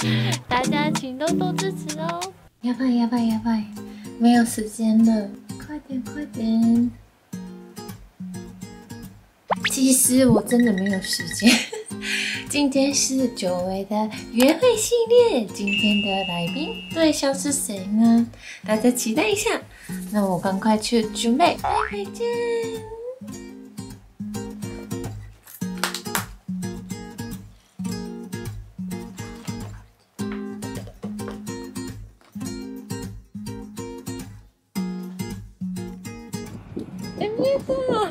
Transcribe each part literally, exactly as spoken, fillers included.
大家请多多支持哦！ やばいやばいやばい，没有时间了，快点快点！其实我真的没有时间。今天是久违的约会系列，今天的来宾对象是谁呢？大家期待一下。那我赶快去准备，待会见。哎，見えた！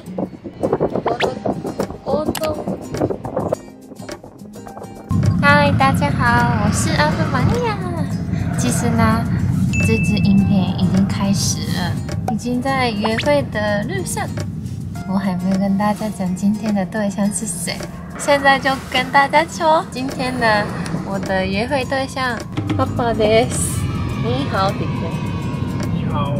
欧洲。嗨，大家好，我是阿芬玛利亚。其实呢，这支影片已经开始了，已经在约会的路上。我还没有跟大家讲今天的对象是谁，现在就跟大家说，今天的我的约会对象，爸爸です。你好，弟弟。 你好。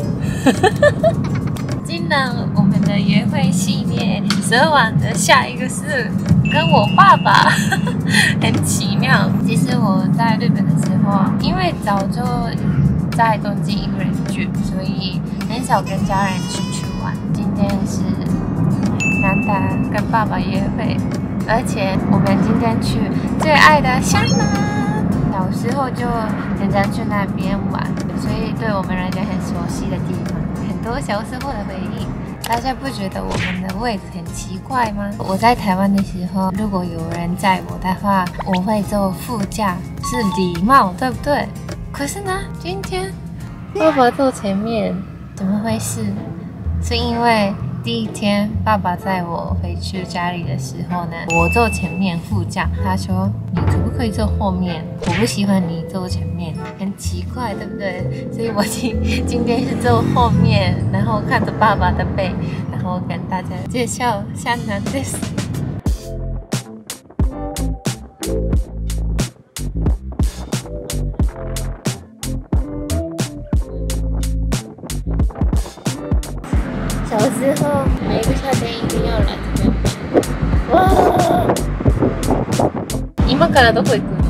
今天我们的约会系列蛇丸的下一个是跟我爸爸，很奇妙。其实我在日本的时候，因为早就在东京一个人住，所以很少跟家人出去玩。今天是难得跟爸爸约会，而且我们今天去最爱的香南，小时候就经常去那边玩，所以对我们来讲很熟悉的地方。很多小时候的回忆，大家不觉得我们的位置很奇怪吗？我在台湾的时候，如果有人载我的话，我会坐副驾，是礼貌，对不对？可是呢，今天爸爸坐前面，怎么回事？是因为第一天爸爸载我回去家里的时候呢，我坐前面副驾，他说你可不可以坐后面？我不喜欢你坐前面，很奇怪，对不对？所以我今今天是坐后面，然后看着爸爸的背，然后跟大家介绍香南です。小时候每个夏天一定要来这边。哇！今からどこ行くの？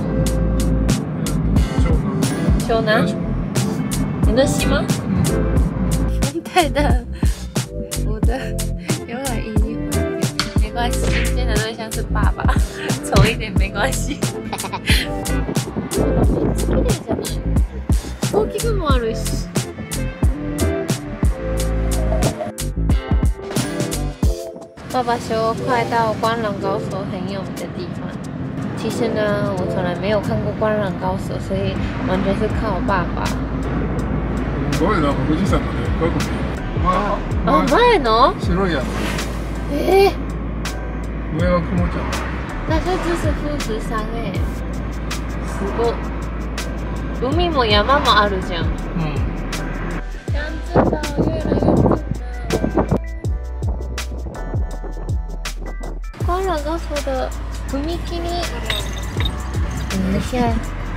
湘南。江ノ島？现在的我的有点意义分别，没关系，今天的对象是爸爸，丑一点没关系。綺麗じゃない？大きくもあるし。爸爸说快到灌篮高手很有名的地方。其实呢，我从来没有看过灌篮高手，所以完全是靠爸爸。 すごいな、富士山まで深く見える。あ、 あ、前の？ 白いやつ。 えー、 上は雲ちゃん。 但是这是富士山哎，すごい。海も山もあるじゃん。 うん。 这样子的越来越近了。灌篮高手的踏切に。等一下。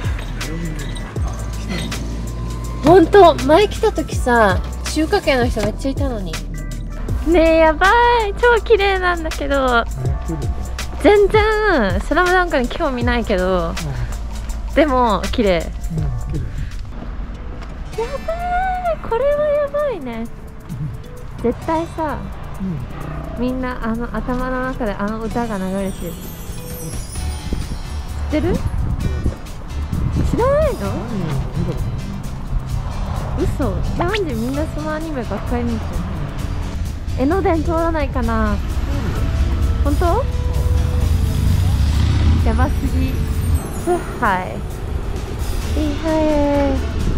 本当、前来た時さ、中華系の人めっちゃいたのに。ねえ、やばい、超綺麗なんだけど。全然スラムダンクに興味ないけど、うん、でも綺麗。うん、綺麗。やばい、これはやばいね。絶対さ、うん、みんなあの頭の中であの歌が流れてる。知ってる？知らないの？嘘。なんでみんなそのアニメばっかり見てるの？江ノ電通らないかな？本当？やばすぎ。四海。厉害。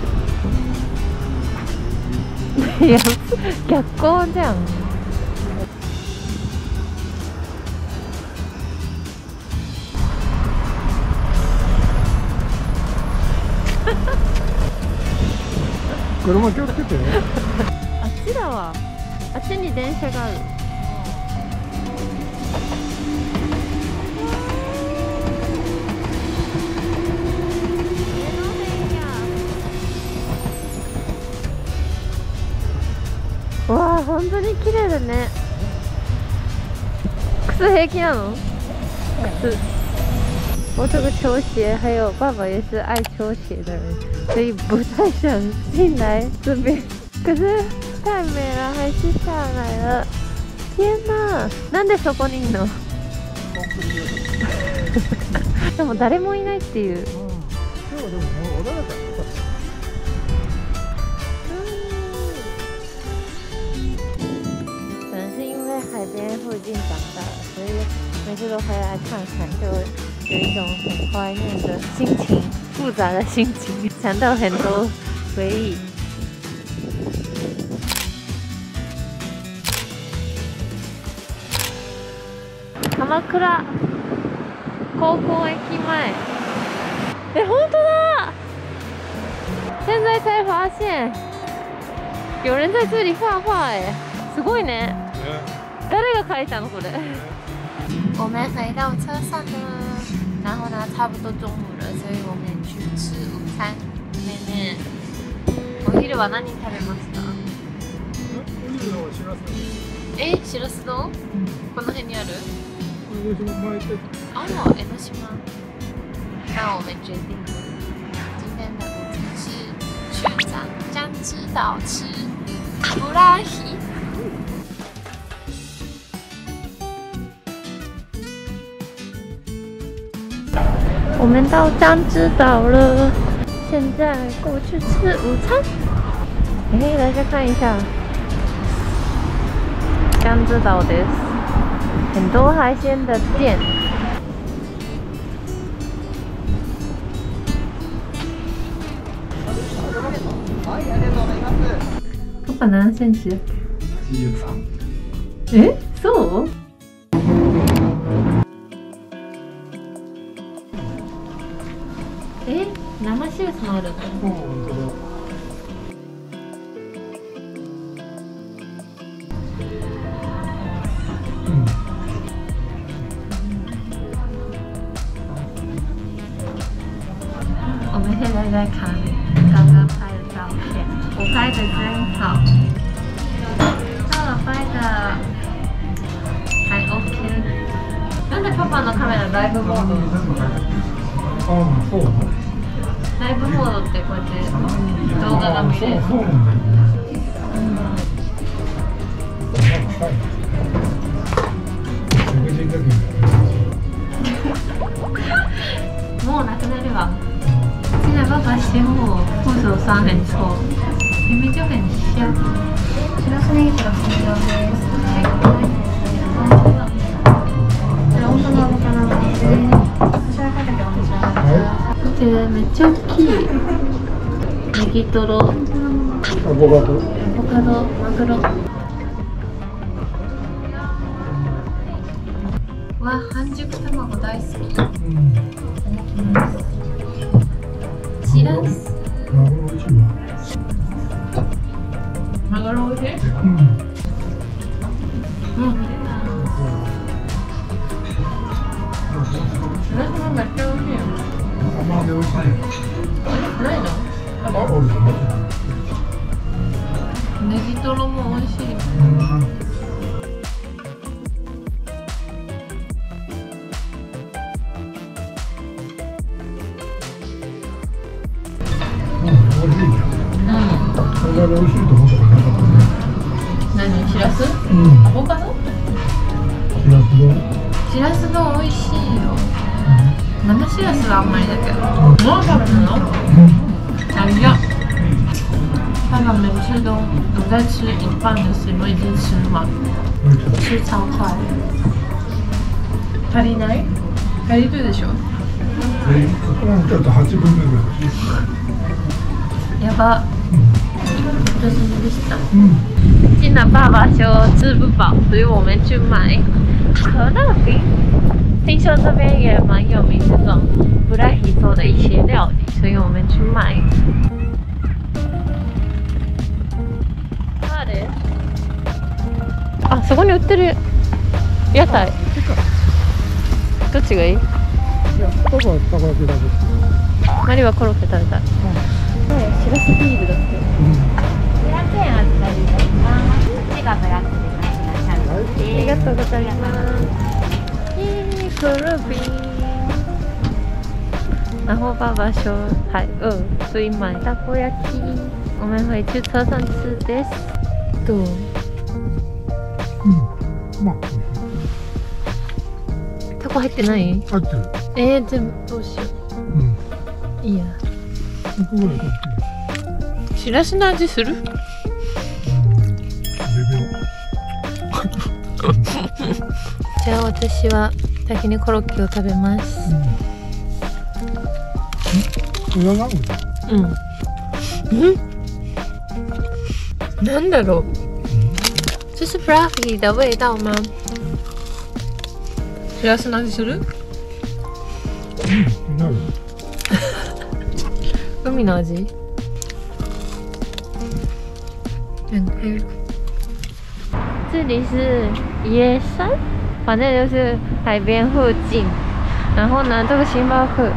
いや、逆光じゃん。 車気をつけてね。 あっちだわ。あっちに電車がある。わあ、本当に綺麗だね。靴平気なの？靴。 我这个球鞋，还有爸爸也是爱球鞋的人，所以不太想进来这边。可是太美了，还是下来了。天哪！なんでそこにいんの？でも誰もいないっていう。 今日はでも穏やかだった。 可能是因为海边附近长大了，所以每次都回来看看，就有一种很怀念的心情，复杂的心情，想到很多回忆。鎌倉高校駅前。哎，本当だ！现在才发现，有人在这里画画，哎，すごいね。誰が描いたのこれ？我们回到车上了，然后呢，差不多中午了，所以我们去吃午餐。ねえねえ、お昼は何食べました？ お昼のしらす。 え、しらす丼？この辺にある？ 江ノ島前って。 哦，江ノ島。那我们决定今天的午餐是去长江之岛吃布拉希。我们到江之岛了，现在过去吃午餐。哎，大家看一下，江之岛です。很多海鲜的店。パパ何センチだっけ？はちじゅうさん。え、そう？え、生シラスもあるの？我们现在在看刚刚拍的照片，我拍的真好，爸爸拍的还 OK。なんでパパのカメラライブモード？ ああ、そう。 ライブモードってこうやって動画が見れる。 そうなんだよね。 もうなくなるわ。现在爸爸嫌我护手霜很臭，明明就很香。しらすネギと新庄です。本当のアボカドです。こちらかけてお召し上がりください。こちらめっちゃ大きい。ネギトロ。アボカド。 アボカド、マグロ。わ、半熟卵大好き。いただきます。しらす。 マグロ美味しいわ。 マグロ美味しい？ うん。 うん。しらすもめっちゃ美味しいよ。 甘で美味しい。 ないの？ あ、おるよ。 ネギトロも美味しい。 美味しいと思ったことなかったね。 何？しらす？ うん。 アボカド？ しらす丼。 しらす丼美味しいよ。生しらすはあんまりだけど。もう食べるの？哎呀，爸爸每次都我在吃一半的时候已经吃完，吃超快。足りない？足りるでしょ？ え、ちょっと八分目ぐらい。 やば。就是不知道。进了爸爸说吃不饱，所以我们去买可乐饼。听说这边也蛮有名这种布拉希做的一些料理，所以我们去买。あ、そこに売ってる屋台。どっちがいい？いや、パパはたこ焼きだけ。 マリはコロッケ食べたい。しらすビールだって。にひゃくえんお預かりいたします。こっちがブラックで買ってらっしゃる。ありがとうございます。えー、コロビー。 然后爸爸说还饿，所以买たこ焼き。我们回去车上吃です。どう？ うん。まあ。 タコ入ってない？ 入ってる。 えー、全部どうしよう。 うん。 いいや。 いくぐらい入ってる。 しらすの味する？ 微妙。 じゃあ私は炊きにコロッケを食べます。 うん。これは何？ うん。嗯？なんだろう？这是 fluffy 的味道吗？しらすの味する？ うん、なる。 海の味？很黑。这里是野山，反正就是海边附近。然后呢，这个星巴克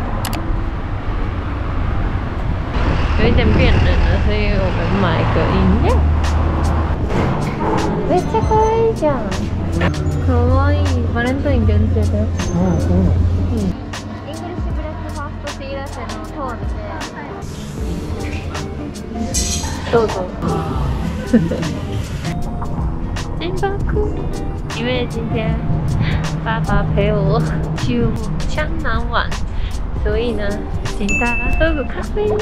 有一点变冷了，所以我们买个饮料。めっちゃ可愛いじゃん。可愛い。バレンタイン限定だよ。 ああ、そうなの。 うん。イングリッシュブレックファーストティーラテのトールで。どうぞ。星巴克，因为今天爸爸陪我去江南玩，所以呢，请大家喝个咖啡。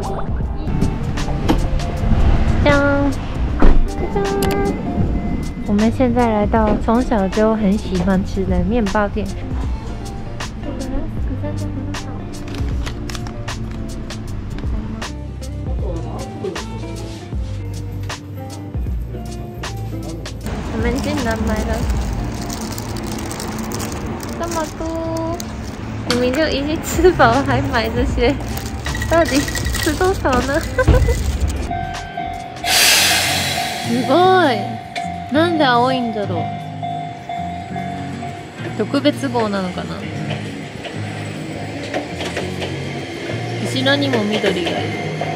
这样，这样。我们现在来到从小就很喜欢吃的面包店。我们竟然买了这么多，明明就已经吃饱了，还买这些，到底吃多少呢？すごい。なんで青いんだろう。特別号なのかな。後ろにも緑がいる。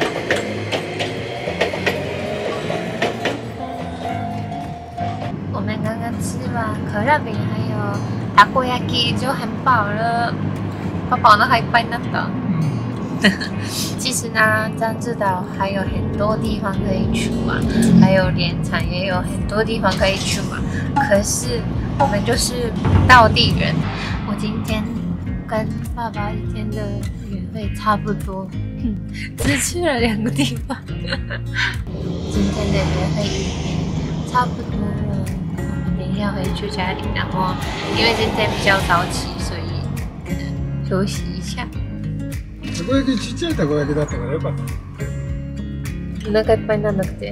我们刚刚吃完可乐饼还有たこ焼き就很饱了，爸爸那还快那的。其实呢，江之岛还有很多地方可以去玩，还有镰仓也有很多地方可以去玩。可是我们就是道地人，我今天跟爸爸一天的旅费差不多，只去了两个地方。今天的旅费差不多了，我们等一下回去家里，然后因为今天比较早起，所以休息一下。 たこ焼きちっちゃいたこ焼きだったからよかった。 お腹いっぱいにならなくて。 うん、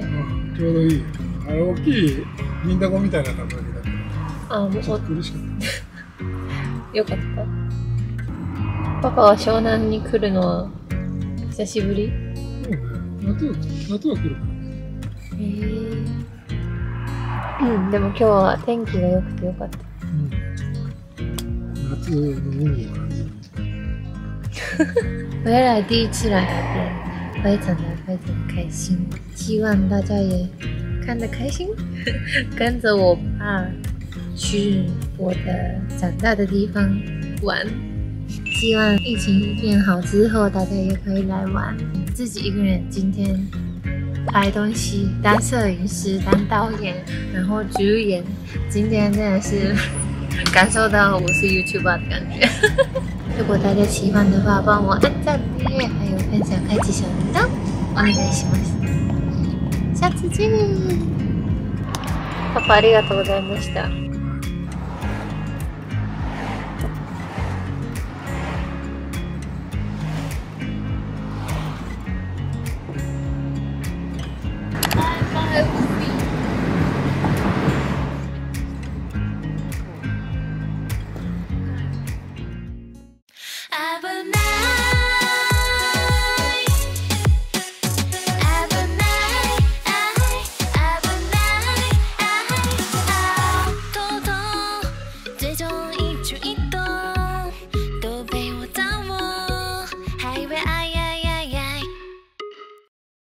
ちょうどいい。あれ大きい銀だこみたいなたこ焼きだった。あ、もうちょっと苦しかった。 よかった。パパは湘南に来るのは久しぶり？ そうね。夏は夏は来るからね。 へえ。うん、でも今日は天気が良くてよかった。 うん。夏の海を感じる。 回来第一次来海边，非常的非常开心，希望大家也看得开心，跟着我爸去我的长大的地方玩。希望疫情变好之后，大家也可以来玩。自己一个人今天拍东西，当摄影师，当导演，然后主演，今天真的是感受到我是 YouTuber 的感觉。如果大家喜欢的话，帮我按赞、订阅，还有分享、开启小铃铛，お願いします。下次见。パパありがとうございました。